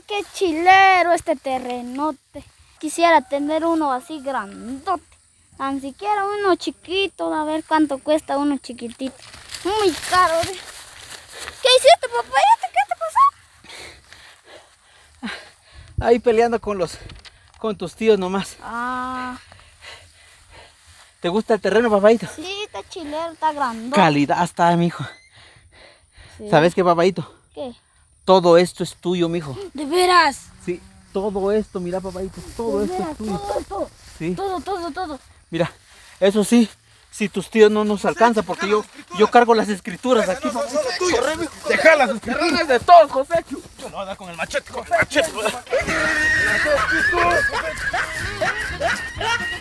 qué chilero este terrenote. Quisiera tener uno así grandote. Tan siquiera uno chiquito, a ver cuánto cuesta uno chiquitito. Muy caro. ¿Qué hiciste, papayito? ¿Qué te pasó? Ahí peleando con tus tíos nomás. Ah. ¿Te gusta el terreno, papayito? Sí, está chilero, está grandote. Calidad está, mijo. Sí. ¿Sabes qué, papayito? ¿Qué? Todo esto es tuyo, mijo. ¿De veras? Sí, todo esto, mira, papayito, todo esto es tuyo. Todo. Sí. Todo. Mira, eso sí, si tus tíos no nos alcanzan, porque yo cargo las escrituras aquí, papayito. Corre, mijo. Deja las escrituras de todos, José. Yo lo voy a dar con el machete, con el machete.